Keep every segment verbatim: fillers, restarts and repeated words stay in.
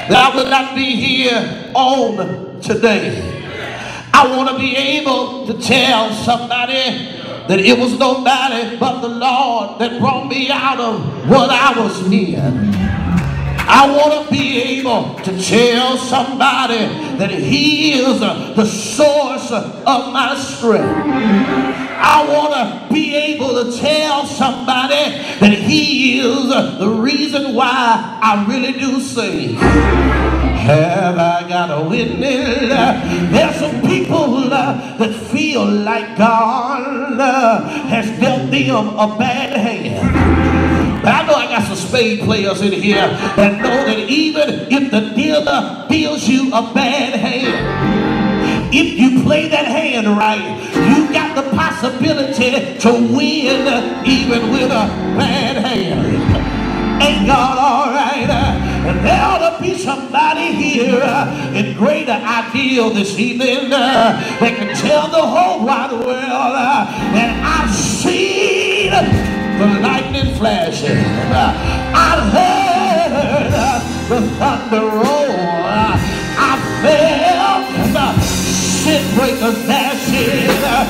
that I would not be here on today. I want to be able to tell somebody that it was nobody but the Lord that brought me out of what I was in. I want to be able to tell somebody that He is the source of my strength. I want to be able to tell somebody that He is the reason why I really do sing. Have I got a witness? There's some people uh, that feel like God uh, has dealt them a bad hand. But I know I got some spade players in here that know that even if the dealer deals you a bad hand, if you play that hand right, you got the possibility to win even with a bad hand. Ain't God all right? And there ought to be somebody here uh, in greater ideal this evening uh, that can tell the whole wide world uh, that I've seen the lightning flashing. Uh, I've heard uh, the thunder roll. Uh, I felt uh, shit breakers dashing, uh,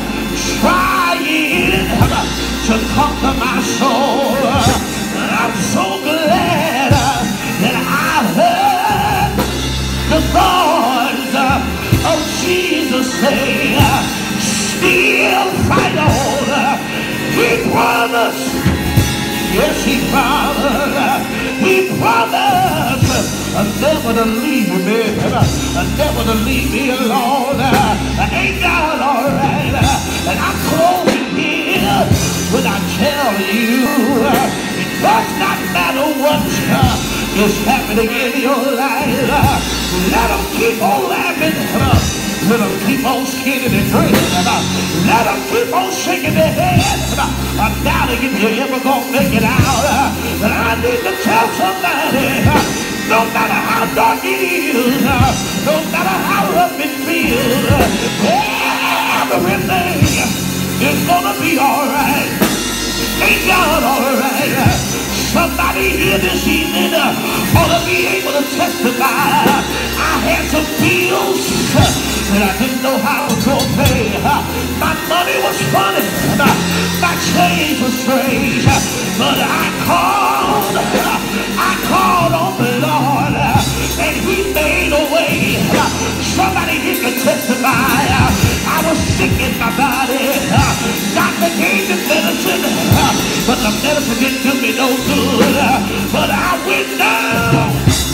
trying uh, to conquer my soul. Uh, I'm so glad uh, that I heard the voice uh, of Jesus say, uh, still fight on. Uh, he promised, yes he promised, uh, he promised uh, never to leave me, uh, never to leave me alone. Uh, ain't God all right? Uh, and I'm closing here when I tell you, uh, does not matter what uh, is happening in your life. Uh, let them keep on laughing. Uh, let them keep on skinning and drinking. Uh, let them keep on shaking their head. Uh, I'm doubting if you're ever going to make it out. Uh, but I need to tell somebody, uh, no matter how dark it is, uh, no matter how rough it feels, uh, everything is going to be all right. Ain't God all right? Somebody here this evening uh, ought to be able to testify. I had some bills uh, that I didn't know how to pay. Uh, my money was funny. Uh, my change was strange. Uh, but I called. Uh, I called on the Lord uh, and He made a way. Uh, somebody here can testify. Uh, I was sick in my body. Uh, doctor gave me medicine. Uh, but the medicine didn't do me no good. Uh, but I went down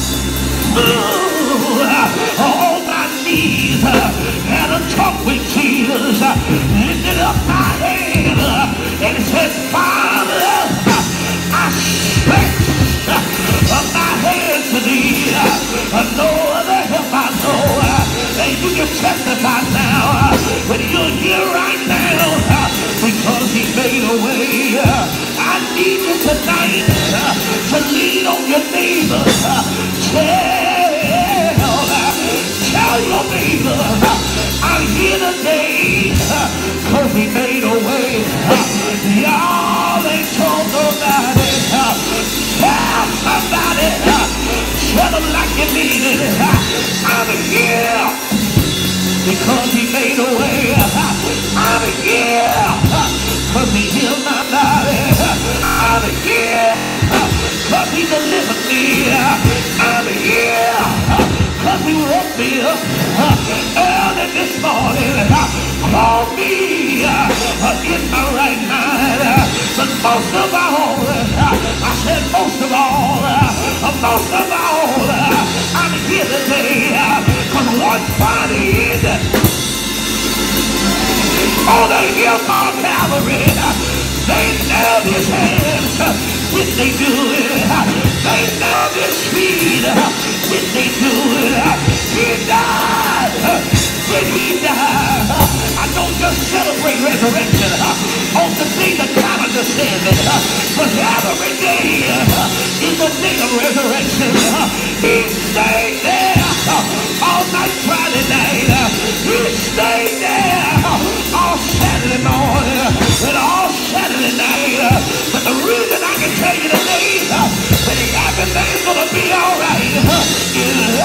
uh, on my knees uh, and I talked with Jesus. Uh, lifted up my hand uh, and said, Father, uh, I stretch uh, my hands to Thee. Uh, no other help I know. Uh, and you can testify now uh, when you're here right now uh, because He made a way. Uh, I need you tonight uh, to lean on your neighbor. Uh, tell, uh, tell your neighbor, uh, I'm here today because uh, He made a way. Uh, y'all ain't told nobody. Uh, tell somebody, uh, tell them like you mean it. Uh, I'm here because He made a way. Uh, I'm here because He healed my body. I'm here because He delivered me. I'm here because He woke me up early this morning. Called me in my right mind. But most of all, I said most of all, most of all, I'm here today because one body is on the hill called Calvary. They nailed His hands, did they do it? They nailed His feet, did they do it? He died, did He die? I don't just celebrate resurrection on the day the calendar says it, but every day is the day of resurrection. He stayed there all night Friday night. He stayed there all Saturday morning and all Saturday night. But the reason I can tell you today that everything's gonna be all right is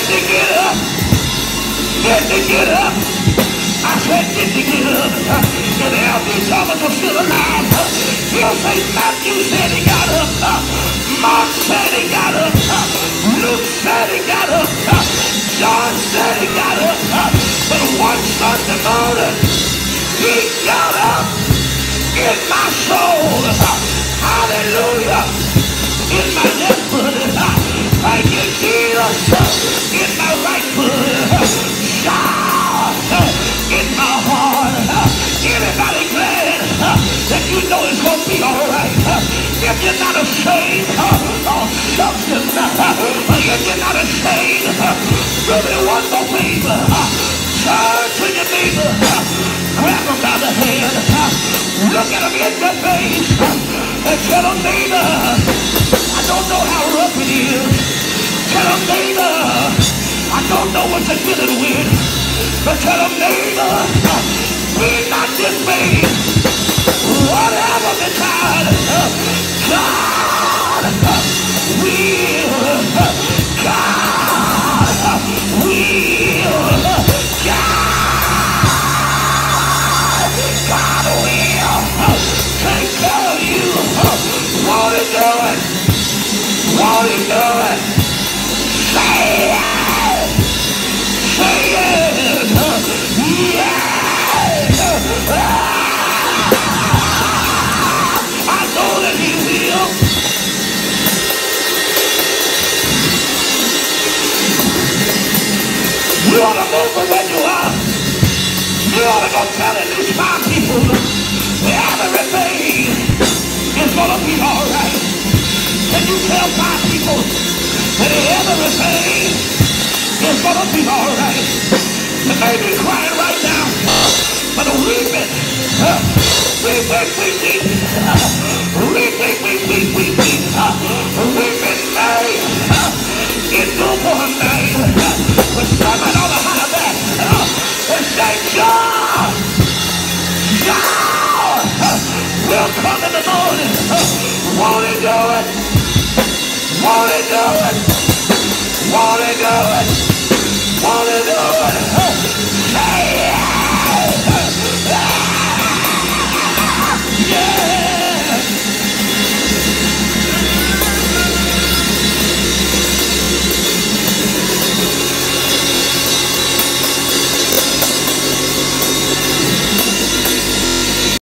to get up. Get to get up. I said get to get up. And L D Thomas was still alive. He'll say Matthew said he got up. Mark said he got up. Luke said he got up. John said he got up. But one Sunday morning, he got up in my soul. Hallelujah. In my left foot. Thank you, Jesus. In my right foot. Shout. In my heart. Anybody glad that you know it's going to be all right? If you're not ashamed of something, if you're not ashamed, really one more favor. Turn to your neighbor. Grab him by the hand. Look at him in the face. And tell him, neighbor, I don't know how rough it is. Tell him, neighbor, I don't know what you're dealing with. But tell him, neighbor, be not dismayed. Whatever the time, God will, God will, God, God will take care of you. Won't he do it? Won't he do it? Say it! Say it! Yeah! I know that he will. You ought to move from where you are. You ought to go tell at least five people everything is going to be all right. Can you tell five people that everything is going to be all right? They may be crying right now, but weeping, uh, weep, weep, weep, weep, uh, weep, weep, weep, weep, weep, weep, uh, weeping may endure for a night, but someone ought to holler back uh, and say, God, God will come in the morning. Uh, won't he do it? Won't he do it? Won't he do it? Won't he do it? Uh, say it.